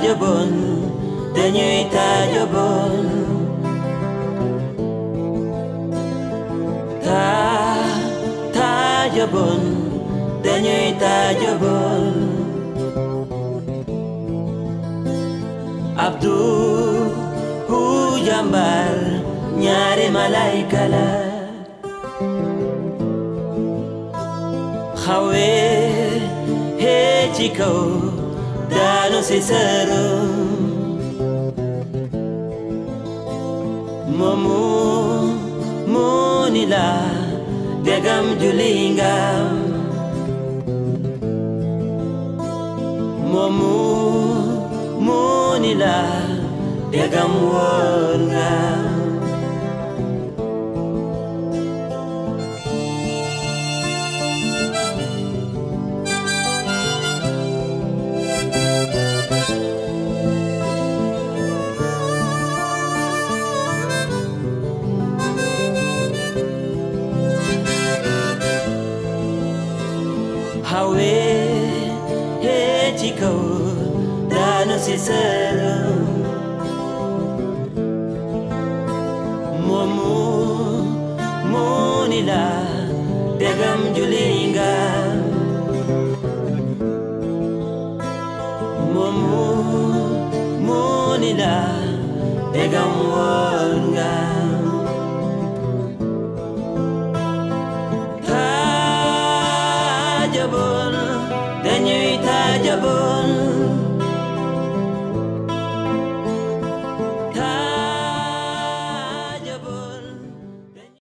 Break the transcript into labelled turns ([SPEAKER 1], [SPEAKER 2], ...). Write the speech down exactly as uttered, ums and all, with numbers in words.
[SPEAKER 1] tajabon dañuy tajabon ta tajabon dañuy tajabon Abdu hu jambar ñaari malaika la xawe he ci kaw daanu si sërum moomu moo ni la degam juli ngam moomu moo ni la degam woon ngam Hawe he chiko dano si sero momu monila degam julinga momu monila degam wonga tajabon dañuy tajabon